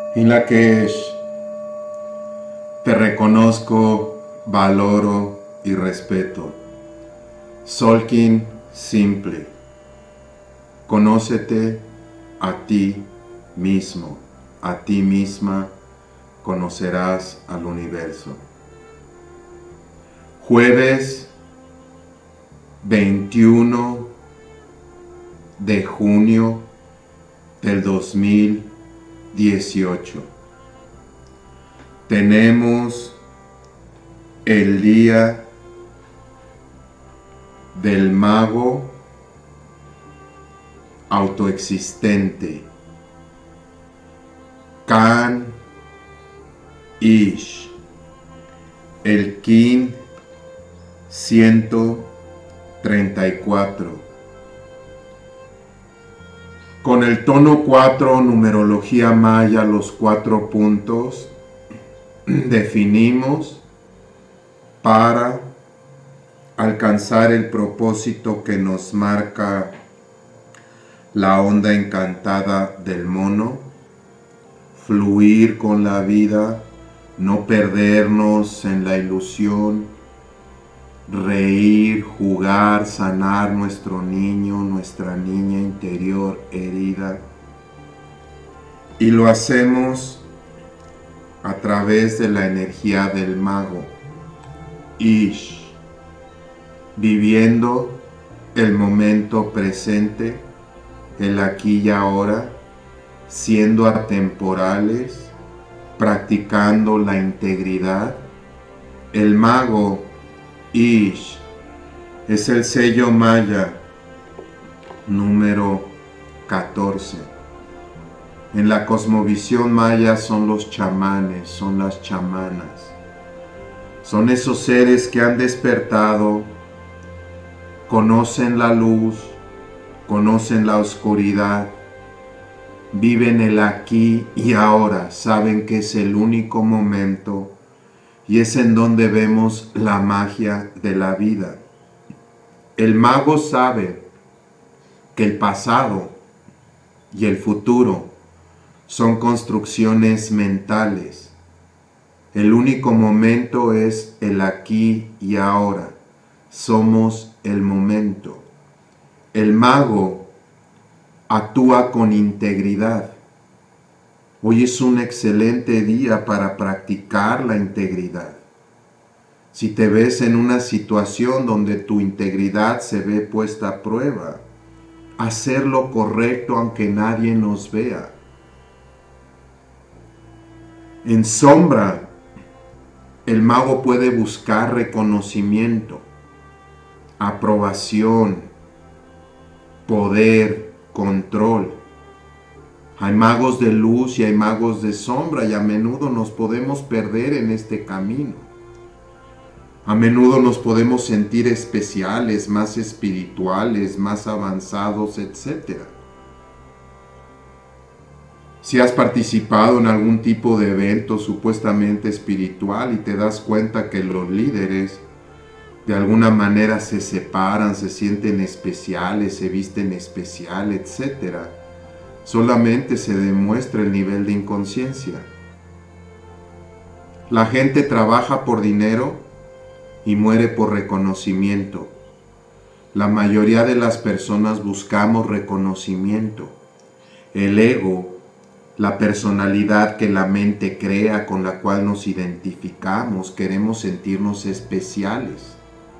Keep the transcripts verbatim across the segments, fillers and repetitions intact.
En Lakesh, te reconozco, valoro y respeto. Solkin simple. Conócete a ti mismo, a ti misma, conocerás al universo. Jueves veintiuno de junio del dos mil dieciocho. Tenemos el día del mago autoexistente, Kan Ish, el Kin ciento treinta y cuatro. Con el tono cuatro, numerología maya, los cuatro puntos, definimos para alcanzar el propósito que nos marca la onda encantada del mono, fluir con la vida, no perdernos en la ilusión, reír, jugar, sanar nuestro niño, nuestra niña interior herida. Y lo hacemos a través de la energía del mago, Ish, viviendo el momento presente, el aquí y ahora, siendo atemporales, practicando la integridad. El mago Ish es el sello maya número catorce. En la cosmovisión maya son los chamanes, son las chamanas. Son esos seres que han despertado, conocen la luz, conocen la oscuridad, viven el aquí y ahora, saben que es el único momento y es en donde vemos la magia de la vida. El mago sabe que el pasado y el futuro son construcciones mentales. El único momento es el aquí y ahora. Somos el momento. El mago actúa con integridad. Hoy es un excelente día para practicar la integridad. Si te ves en una situación donde tu integridad se ve puesta a prueba, hacer lo correcto aunque nadie nos vea. En sombra, el mago puede buscar reconocimiento, aprobación, poder, control. Hay magos de luz y hay magos de sombra y a menudo nos podemos perder en este camino. A menudo nos podemos sentir especiales, más espirituales, más avanzados, etcétera. Si has participado en algún tipo de evento supuestamente espiritual y te das cuenta que los líderes de alguna manera se separan, se sienten especiales, se visten especial, etcétera, solamente se demuestra el nivel de inconsciencia. La gente trabaja por dinero y muere por reconocimiento. La mayoría de las personas buscamos reconocimiento. El ego, la personalidad que la mente crea, con la cual nos identificamos, queremos sentirnos especiales.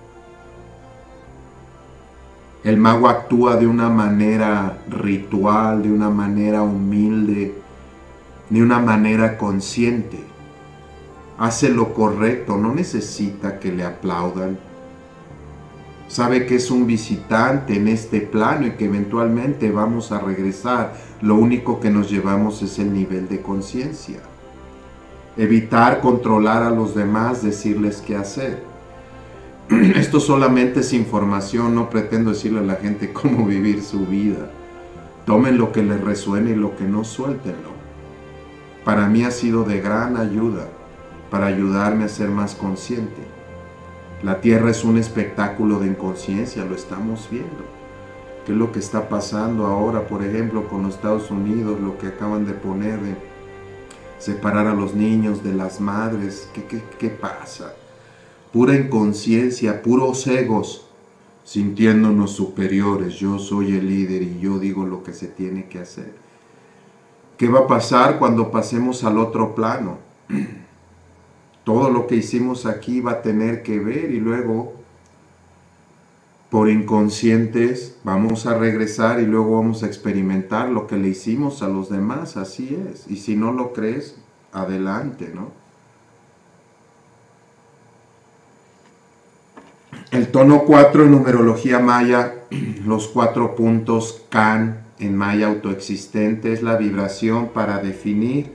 El mago actúa de una manera ritual, de una manera humilde, de una manera consciente. Hace lo correcto, no necesita que le aplaudan. Sabe que es un visitante en este plano y que eventualmente vamos a regresar. Lo único que nos llevamos es el nivel de conciencia. Evitar controlar a los demás, decirles qué hacer. Esto solamente es información, no pretendo decirle a la gente cómo vivir su vida. Tomen lo que les resuene y lo que no, suéltenlo. Para mí ha sido de gran ayuda, para ayudarme a ser más consciente. La Tierra es un espectáculo de inconsciencia, lo estamos viendo. ¿Qué es lo que está pasando ahora, por ejemplo, con los Estados Unidos, lo que acaban de poner de separar a los niños de las madres. ¿Qué, qué, qué pasa? Pura inconsciencia, puros egos, sintiéndonos superiores. Yo soy el líder y yo digo lo que se tiene que hacer. ¿Qué va a pasar cuando pasemos al otro plano? Todo lo que hicimos aquí va a tener que ver y luego, por inconscientes, vamos a regresar y luego vamos a experimentar lo que le hicimos a los demás. Así es. Y si no lo crees, adelante, ¿no? El tono cuatro en numerología maya, los cuatro puntos Kan en maya autoexistente, es la vibración para definir,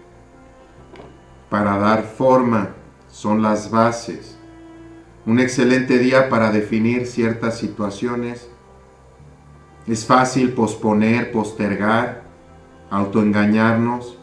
para dar forma, son las bases. Un excelente día para definir ciertas situaciones. Es fácil posponer, postergar, autoengañarnos,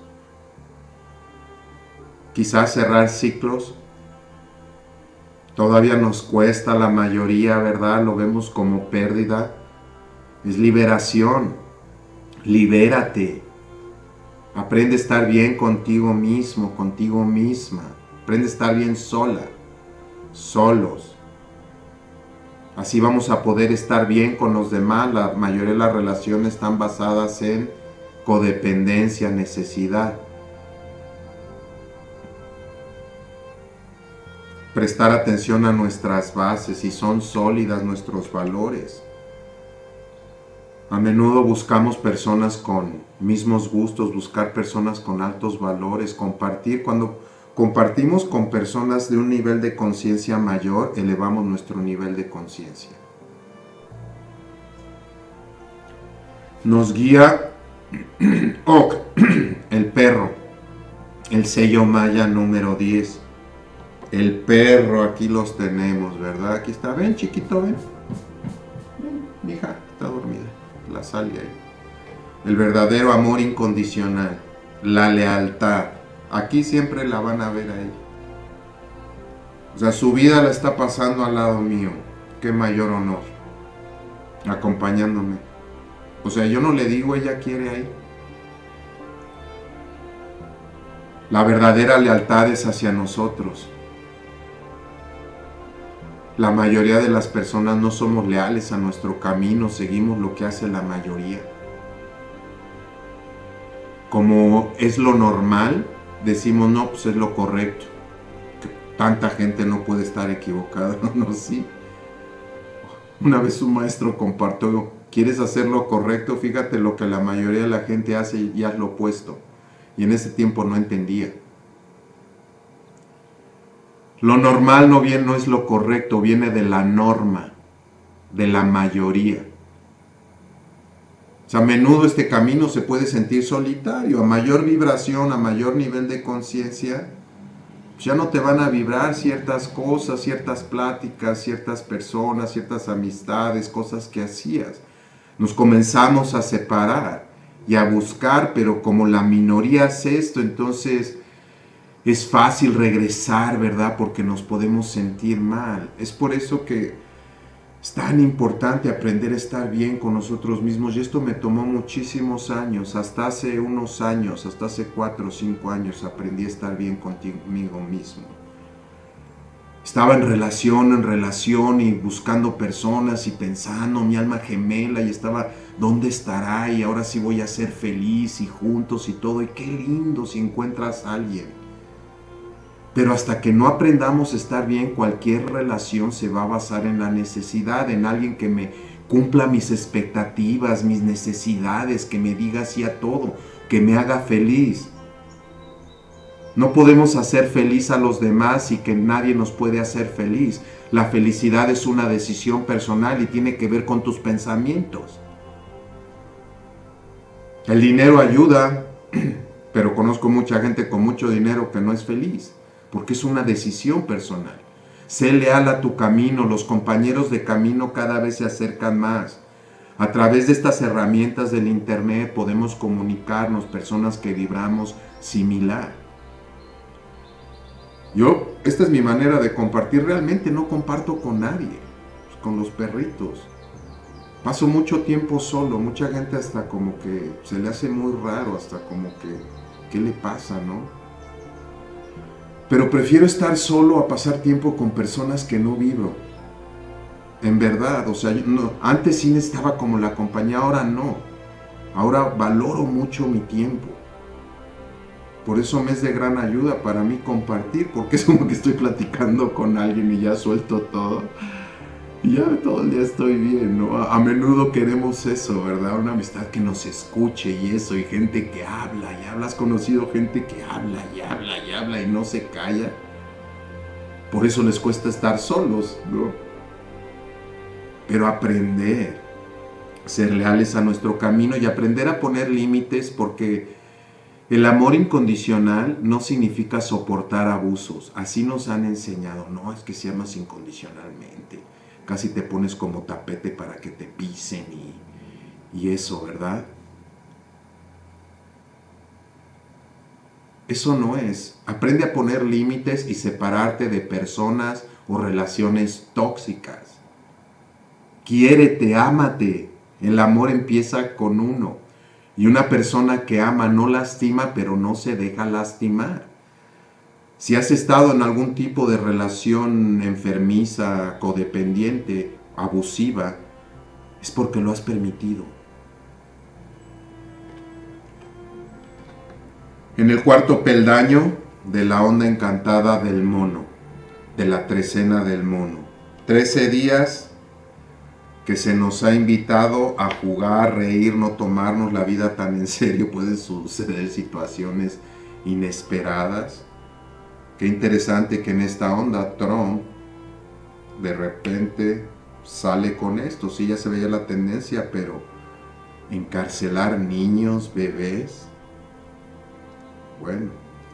quizás cerrar ciclos. Todavía nos cuesta la mayoría, ¿verdad? Lo vemos como pérdida. Es liberación. Libérate. Aprende a estar bien contigo mismo, contigo misma. Aprende a estar bien sola, solos. Así vamos a poder estar bien con los demás. La mayoría de las relaciones están basadas en codependencia, necesidad. Prestar atención a nuestras bases, si son sólidas nuestros valores. A menudo buscamos personas con mismos gustos, buscar personas con altos valores, compartir. Cuando compartimos con personas de un nivel de conciencia mayor, elevamos nuestro nivel de conciencia. Nos guía Ok, el perro, el sello maya número diez. El perro, aquí los tenemos, ¿verdad? Aquí está, ven chiquito, ven. Ven, mi hija, está dormida. La sale ahí. El verdadero amor incondicional, la lealtad. Aquí siempre la van a ver ahí. O sea, su vida la está pasando al lado mío. Qué mayor honor. Acompañándome. O sea, yo no le digo, ella quiere ahí. La verdadera lealtad es hacia nosotros. La mayoría de las personas no somos leales a nuestro camino, seguimos lo que hace la mayoría. Como es lo normal, decimos, no, pues es lo correcto. Que tanta gente no puede estar equivocada, no, sí. Una vez un maestro compartió, ¿quieres hacer lo correcto? Fíjate lo que la mayoría de la gente hace y haz lo opuesto. Y en ese tiempo no entendía. Lo normal no, viene, no es lo correcto, viene de la norma, de la mayoría. O sea, a menudo este camino se puede sentir solitario. A mayor vibración, a mayor nivel de conciencia, ya no te van a vibrar ciertas cosas, ciertas pláticas, ciertas personas, ciertas amistades, cosas que hacías. Nos comenzamos a separar y a buscar, pero como la minoría hace esto, entonces es fácil regresar, ¿verdad? Porque nos podemos sentir mal. Es por eso que es tan importante aprender a estar bien con nosotros mismos. Y esto me tomó muchísimos años. Hasta hace unos años, hasta hace cuatro o cinco años, aprendí a estar bien conmigo mismo. Estaba en relación, en relación y buscando personas y pensando, mi alma gemela, y estaba, ¿dónde estará? Y ahora sí voy a ser feliz y juntos y todo. Y qué lindo si encuentras a alguien. Pero hasta que no aprendamos a estar bien, cualquier relación se va a basar en la necesidad, en alguien que me cumpla mis expectativas, mis necesidades, que me diga sí a todo, que me haga feliz. No podemos hacer feliz a los demás y que nadie nos puede hacer feliz. La felicidad es una decisión personal y tiene que ver con tus pensamientos. El dinero ayuda, pero conozco mucha gente con mucho dinero que no es feliz. Porque es una decisión personal. Sé leal a tu camino, los compañeros de camino cada vez se acercan más. A través de estas herramientas del internet podemos comunicarnos, personas que vibramos similar. Yo, esta es mi manera de compartir, realmente no comparto con nadie, con los perritos. Paso mucho tiempo solo, mucha gente hasta como que se le hace muy raro, hasta como que, ¿qué le pasa, no? Pero prefiero estar solo a pasar tiempo con personas que no vivo. En verdad, o sea, yo no, antes sí estaba como la compañía, ahora no. Ahora valoro mucho mi tiempo. Por eso me es de gran ayuda para mí compartir, porque es como que estoy platicando con alguien y ya suelto todo. Y ya todo el día estoy bien, ¿no? A, a menudo queremos eso, ¿verdad? Una amistad que nos escuche y eso, y gente que habla y habla. ¿Has conocido gente que habla y habla y habla y no se calla? Por eso les cuesta estar solos, ¿no? Pero aprender, ser leales a nuestro camino y aprender a poner límites, porque el amor incondicional no significa soportar abusos. Así nos han enseñado. No, es que si amas incondicionalmente, casi te pones como tapete para que te pisen y, y eso, ¿verdad? Eso no es. Aprende a poner límites y separarte de personas o relaciones tóxicas. Quiérete, ámate. El amor empieza con uno. Y una persona que ama no lastima, pero no se deja lastimar. Si has estado en algún tipo de relación enfermiza, codependiente, abusiva, es porque lo has permitido. En el cuarto peldaño de la onda encantada del mono, de la trecena del mono. Trece días que se nos ha invitado a jugar, reír, no tomarnos la vida tan en serio. Pueden suceder situaciones inesperadas. Qué interesante que en esta onda Trump de repente sale con esto. Sí, ya se veía la tendencia, pero encarcelar niños, bebés, bueno.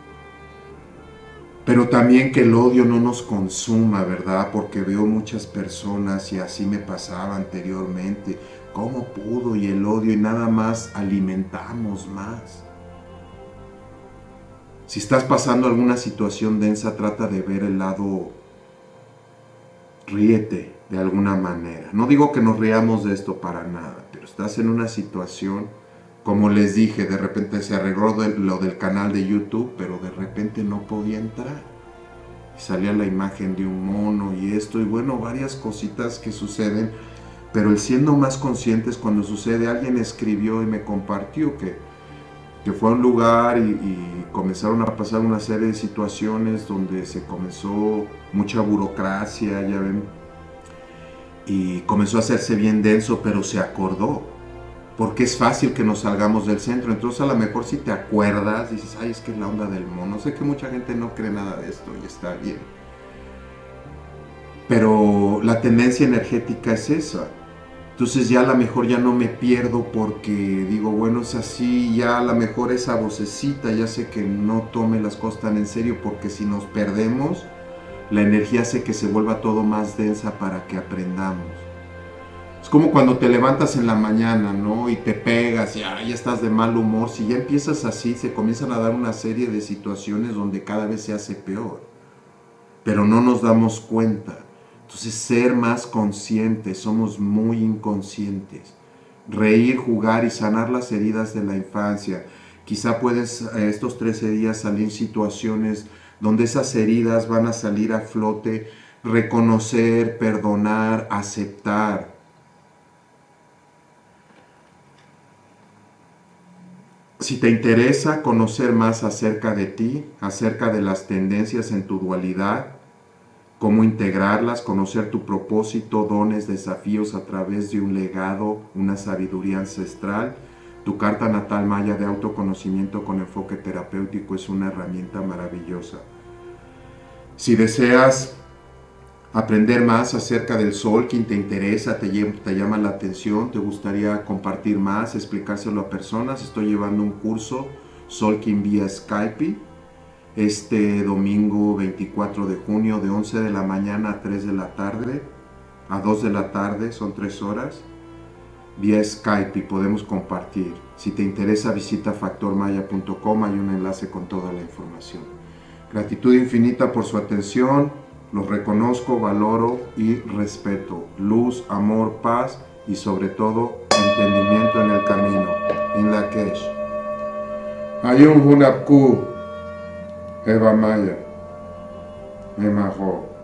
Pero también que el odio no nos consuma, ¿verdad? Porque veo muchas personas, y así me pasaba anteriormente, ¿cómo pudo? Y el odio, y nada más alimentamos más. Si estás pasando alguna situación densa, trata de ver el lado, ríete de alguna manera. No digo que nos riamos de esto para nada, pero estás en una situación, como les dije, de repente se arregló lo del canal de YouTube, pero de repente no podía entrar. Y salía la imagen de un mono y esto, y bueno, varias cositas que suceden, pero el siendo más conscientes cuando sucede. Alguien escribió y me compartió que que fue a un lugar y, y comenzaron a pasar una serie de situaciones donde se comenzó mucha burocracia, ya ven, y comenzó a hacerse bien denso, pero se acordó, porque es fácil que nos salgamos del centro. Entonces a lo mejor si te acuerdas, dices, ay, es que es la onda del mono. Sé que mucha gente no cree nada de esto y está bien, pero la tendencia energética es esa. Entonces ya a lo mejor ya no me pierdo, porque digo, bueno, es así, ya a lo mejor esa vocecita, ya sé que no tome las cosas tan en serio, porque si nos perdemos, la energía hace que se vuelva todo más densa para que aprendamos. Es como cuando te levantas en la mañana, ¿no? Y te pegas, y ya, ya estás de mal humor. Si ya empiezas así, se comienzan a dar una serie de situaciones donde cada vez se hace peor, pero no nos damos cuenta. Entonces, ser más conscientes, somos muy inconscientes. Reír, jugar y sanar las heridas de la infancia. Quizá puedes estos trece días salir situaciones donde esas heridas van a salir a flote. Reconocer, perdonar, aceptar. Si te interesa conocer más acerca de ti, acerca de las tendencias en tu dualidad, cómo integrarlas, conocer tu propósito, dones, desafíos a través de un legado, una sabiduría ancestral, tu carta natal maya de autoconocimiento con enfoque terapéutico es una herramienta maravillosa. Si deseas aprender más acerca del Solking, te interesa, te, te llama la atención, te gustaría compartir más, explicárselo a personas, estoy llevando un curso Solking vía Skype este domingo veinticuatro de junio de once de la mañana a tres de la tarde, a dos de la tarde, son tres horas, vía Skype, y podemos compartir. Si te interesa, visita factor maya punto com, hay un enlace con toda la información. Gratitud infinita por su atención, los reconozco, valoro y respeto. Luz, amor, paz y sobre todo entendimiento en el camino. In Lakesh. Ayun hunapku, Eva Maya, Emajo.